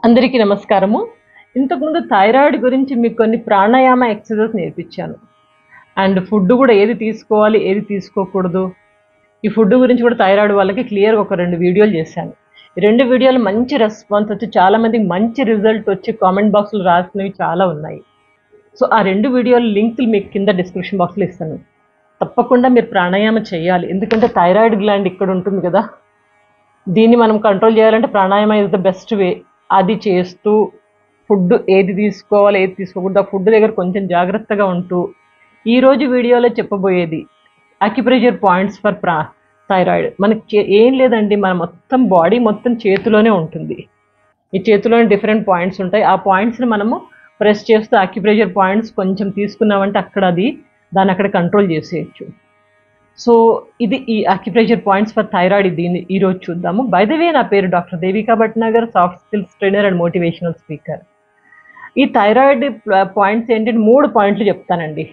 అందరికీ నమస్కారము. ఇంతకుముందు థైరాయిడ్ గురించి మీకు కొన్ని ప్రాణాయామ ఎక్సర్సైజెస్ నేర్పించాను. అండ్ ఫుడ్ కూడా ఏది తీసుకోవాలి, ఏది తీసుకోకూడదు. ఈ ఫుడ్ గురించి కూడా థైరాయిడ్ వాళ్ళకి క్లియర్‌గా ఒక 2 వీడియోలు చేశాను. ఈ 2 వీడియోలు మంచి రెస్పాన్స్ వచ్చి చాలా మందికి మంచి రిజల్ట్ వచ్చి కామెంట్ బాక్స్‌లో రాసినవి చాలా ఉన్నాయి. సో, ఆ 2 వీడియోల లింకులు మీకు కింద డిస్క్రిప్షన్ బాక్స్‌లో ఇస్తాను. తప్పకుండా మీరు ప్రాణాయామం చేయాలి. ఎందుకంటే థైరాయిడ్ గ్లాండ్ ఇక్కడ ఉంటుంది కదా! దీన్ని మనం కంట్రోల్ చేయాలంటే ప్రాణాయామం ఇస్ ద బెస్ట్ వే. అది చేస్తూ ఫుడ్ ఏది తీసుకోవాలి, ఏది తీసుకోకూడదు, ఆ ఫుడ్ దగ్గర కొంచెం జాగ్రత్తగా ఉంటూ ఈరోజు వీడియోలో చెప్పబోయేది అక్యుప్రెషర్ పాయింట్స్ ఫర్ థైరాయిడ్. మనకి ఏం లేదండి, మన మొత్తం బాడీ మొత్తం చేతిలోనే ఉంటుంది. ఈ చేతిలోనే డిఫరెంట్ పాయింట్స్ ఉంటాయి. ఆ పాయింట్స్ని మనము ప్రెస్ చేస్తూ అక్యుప్రెషర్ పాయింట్స్ కొంచెం తీసుకున్నామంటే అక్కడ దాన్ని అక్కడ కంట్రోల్ చేసేయచ్చు. సో ఇది ఈ అక్యుప్రెషర్ పాయింట్స్ ఫర్ థైరాయిడ్. దీన్ని ఈరోజు చూద్దాము. బై ద వే, నా పేరు doctor Devika Bhatnagar, soft skills trainer and motivational speaker. ఈ థైరాయిడ్ పాయింట్స్ ఏంటంటే 3 పాయింట్లు చెప్తానండి.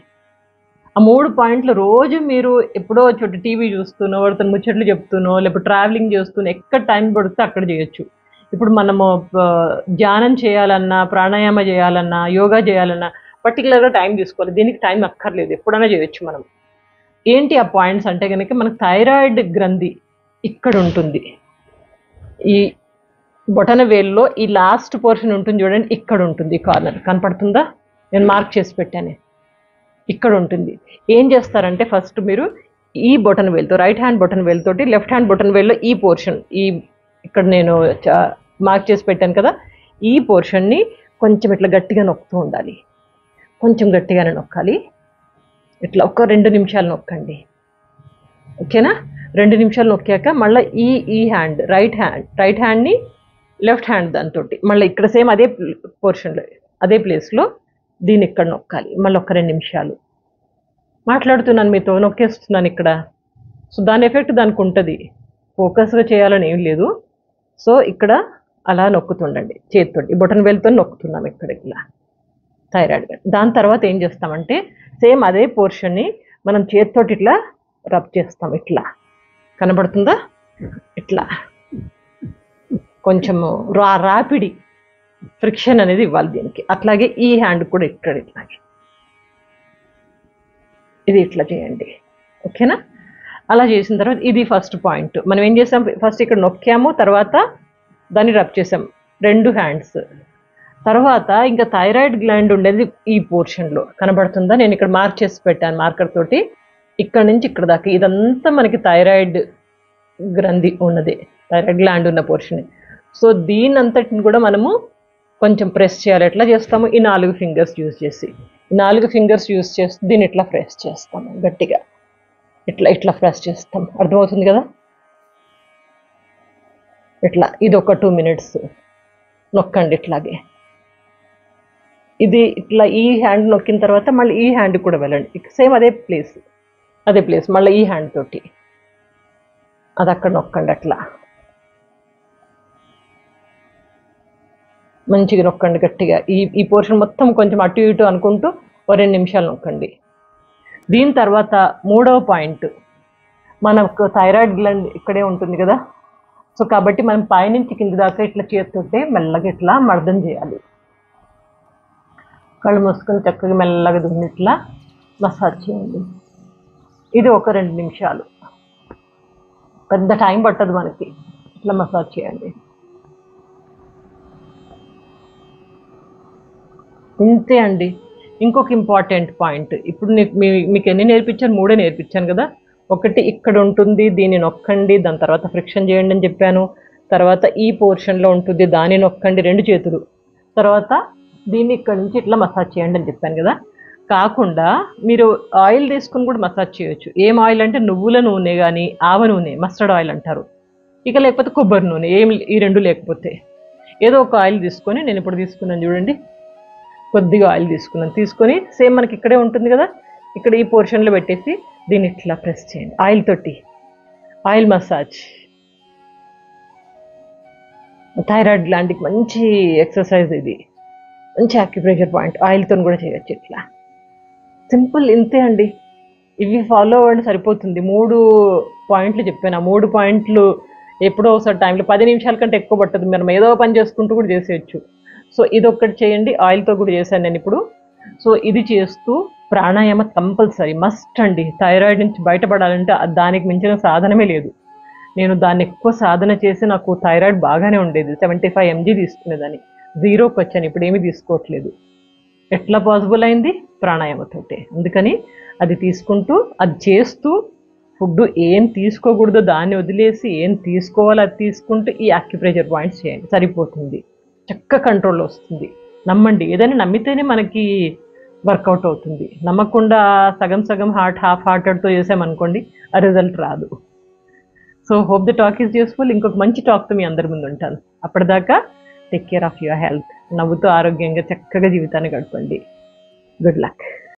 ఆ 3 పాయింట్లు రోజు మీరు ఎప్పుడో చోట టీవీ చూస్తూనో, వాడితో ముచ్చట్లు చెప్తూనో, లేకపోతే ట్రావెలింగ్ చేస్తూనో ఎక్కడ టైం పడితే అక్కడ చేయొచ్చు. ఇప్పుడు మనము ధ్యానం చేయాలన్నా, ప్రాణాయామ చేయాలన్నా, యోగా చేయాలన్నా పర్టికులర్గా టైం తీసుకోవాలి. దీనికి టైం అక్కర్లేదు, ఎప్పుడైనా చేయొచ్చు మనం. ఏంటి ఆ పాయింట్స్ అంటే కనుక, మనకు థైరాయిడ్ గ్రంథి ఇక్కడ ఉంటుంది. ఈ బొటన వేల్లో ఈ లాస్ట్ పోర్షన్ ఉంటుంది చూడండి, ఇక్కడ ఉంటుంది. ఈ కార్నర్ కనపడుతుందా? నేను మార్క్ చేసి పెట్టాను. ఇక్కడ ఉంటుంది. ఏం చేస్తారంటే ఫస్ట్ మీరు ఈ బొటన వేలుతో, రైట్ హ్యాండ్ బొటన వేలుతోటి లెఫ్ట్ హ్యాండ్ బొటన వేల్లో ఈ పోర్షన్, ఇక్కడ నేను మార్క్ చేసి పెట్టాను కదా, ఈ పోర్షన్ని కొంచెం ఇట్లా గట్టిగా నొక్కుతూ ఉండాలి. కొంచెం గట్టిగానే నొక్కాలి. ఇట్లా ఒక 2 నిమిషాలు నొక్కండి. ఓకేనా? 2 నిమిషాలు నొక్కాక మళ్ళీ ఈ హ్యాండ్ రైట్ హ్యాండ్ని లెఫ్ట్ హ్యాండ్ దాంతో మళ్ళీ ఇక్కడ సేమ్ అదే పోర్షన్లో, అదే ప్లేస్లో దీన్ని ఇక్కడ నొక్కాలి. మళ్ళీ ఒక 2 నిమిషాలు. మాట్లాడుతున్నాను మీతో, నొక్కేస్తున్నాను ఇక్కడ. సో దాని ఎఫెక్ట్ దానికి ఉంటుంది. ఫోకస్గా చేయాలని ఏం లేదు. సో ఇక్కడ అలా నొక్కుతుండండి చేతితో, ఈ బొటన్ వేలుతో నొక్కుతున్నాం ఇక్కడ ఇలా థైరాయిడ్. దాని తర్వాత ఏం చేస్తామంటే సేమ్ అదే పోర్షన్ని మనం చేతితో ఇట్లా రబ్ చేస్తాం. ఇట్లా కనబడుతుందా? ఇట్లా కొంచెము రాపిడి ఫ్రిక్షన్ అనేది ఇవ్వాలి దీనికి. అట్లాగే ఈ హ్యాండ్ కూడా ఇక్కడ ఇట్లాగే ఇది ఇట్లా చేయండి. ఓకేనా? అలా చేసిన తర్వాత ఇది ఫస్ట్ పాయింట్. మనం ఏం చేసాం, ఫస్ట్ ఇక్కడ నొక్కాము, తర్వాత దాన్ని రబ్ చేసాం 2 హ్యాండ్స్. తర్వాత ఇంకా థైరాయిడ్ గ్లాండ్ ఉండేది ఈ పోర్షన్లో కనబడుతుందా? నేను ఇక్కడ మార్క్ చేసి పెట్టాను మార్కర్ తోటి. ఇక్కడ నుంచి ఇక్కడ దాకా ఇదంతా మనకి థైరాయిడ్ గ్రంథి ఉన్నది, థైరాయిడ్ గ్లాండ్ ఉన్న పోర్షన్. సో దీని అంతటిని కూడా మనము కొంచెం ప్రెస్ చేయాలి. ఎట్లా చేస్తాము? ఈ 4 ఫింగర్స్ యూజ్ చేసి, ఈ 4 ఫింగర్స్ యూజ్ చేసి దీన్ని ఇట్లా ప్రెస్ చేస్తాము గట్టిగా. ఇట్లా ప్రెస్ చేస్తాం. అర్థమవుతుంది కదా? ఇట్లా ఇది ఒక 2 మినిట్స్ నొక్కండి ఇట్లాగే. ఇది ఇట్లా ఈ హ్యాండ్ నొక్కిన తర్వాత మళ్ళీ ఈ హ్యాండ్ కూడా వెళ్ళండి. సేమ్ అదే ప్లేస్ మళ్ళీ ఈ హ్యాండ్ తోటి అది అక్కడ నొక్కండి. అట్లా మంచిగా నొక్కండి గట్టిగా. ఈ పోర్షన్ మొత్తం కొంచెం అటు ఇటు అనుకుంటూ ఒక 2 నిమిషాలు నొక్కండి. దీని తర్వాత 3వ పాయింట్, మనకు థైరాయిడ్ గ్లాండ్ ఇక్కడే ఉంటుంది కదా. సో కాబట్టి మనం పైనుంచి కింది దాకా ఇట్లా చేస్తుంటే మెల్లగా ఇట్లా మర్దం చేయాలి. కళ్ళు మూసుకొని చక్కగా మెల్లగా దీన్ని ఇట్లా మసాజ్ చేయండి. ఇది ఒక 2 నిమిషాలు, పెద్ద టైం పట్టదు మనకి. ఇట్లా మసాజ్ చేయండి. ఇంతే అండి. ఇంకొక ఇంపార్టెంట్ పాయింట్, ఇప్పుడు మీకు ఎన్ని నేర్పించాను? 3 నేర్పించాను కదా. ఒకటి ఇక్కడ ఉంటుంది, దీన్ని నొక్కండి, దాని తర్వాత ఫ్రిక్షన్ చేయండి అని చెప్పాను. తర్వాత ఈ పోర్షన్లో ఉంటుంది, దాన్ని నొక్కండి 2 చేతులు. తర్వాత దీన్ని ఇక్కడ నుంచి ఇట్లా మసాజ్ చేయండి అని చెప్పాను కదా. కాకుండా మీరు ఆయిల్ తీసుకుని కూడా మసాజ్ చేయొచ్చు. ఏం ఆయిల్ అంటే నువ్వుల నూనె కానీ, ఆవ నూనె, మస్టర్డ్ ఆయిల్ అంటారు. ఇక లేకపోతే కొబ్బరి నూనె, ఈ 2 లేకపోతే ఏదో ఒక ఆయిల్ తీసుకొని, నేను ఇప్పుడు తీసుకున్నాను చూడండి, కొద్దిగా ఆయిల్ తీసుకొని సేమ్ మనకి ఇక్కడే ఉంటుంది కదా, ఇక్కడ ఈ పోర్షన్లో పెట్టేసి దీన్ని ఇట్లా ప్రెస్ చేయండి ఆయిల్ తోటి. ఆయిల్ మసాజ్ థైరాయిడ్ గ్లాండ్కి మంచి ఎక్సర్సైజ్ ఇది, మంచి అక్యుప్రెషర్ పాయింట్. ఆయిల్తో కూడా చేయొచ్చు. ఇట్లా సింపుల్, ఇంతే అండి. ఇవి ఫాలో అవ్వండి సరిపోతుంది. 3 పాయింట్లు చెప్పాను. ఆ 3 పాయింట్లు ఎప్పుడో ఒకసారి టైంలో 10 నిమిషాల కంటే ఎక్కువ పట్టదు, మనం ఏదో పని చేసుకుంటూ కూడా చేసేయచ్చు. సో ఇదొక్కటి చేయండి. ఆయిల్తో కూడా చేశాను నేను ఇప్పుడు. సో ఇది చేస్తూ ప్రాణాయామ కంపల్సరీ మస్ట్ అండి. థైరాయిడ్ నుంచి బయటపడాలంటే దానికి మించిన సాధనమే లేదు. నేను దాన్ని ఎక్కువ సాధన చేసి నాకు థైరాయిడ్ బాగానే ఉండేది. 75 mg తీసుకునేదాన్ని, 0కి వచ్చాను. ఇప్పుడు ఏమీ తీసుకోవట్లేదు. ఎట్లా పాసిబుల్ అయింది? ప్రాణాయామతోటే. అందుకని అది తీసుకుంటూ, అది చేస్తూ, ఫుడ్ ఏం తీసుకోకూడదో దాన్ని వదిలేసి ఏం తీసుకోవాలో అది తీసుకుంటూ ఈ యాక్యుప్రెషర్ పాయింట్స్ చేయండి, సరిపోతుంది. చక్కగా కంట్రోల్లో వస్తుంది. నమ్మండి. ఏదైనా నమ్మితేనే మనకి వర్కౌట్ అవుతుంది. నమ్మకుండా సగం సగం హాఫ్ హార్టెడ్తో చేసామనుకోండి, ఆ రిజల్ట్ రాదు. So hope the talk is useful. ఇంకొక మంచి టాక్తో మీ అందరి ముందు ఉంటాను. అప్పటిదాకా take care of your health. నవ్వుతూ ఆరోగ్యంగా చక్కగా జీవితాన్ని గడపండి. Good luck.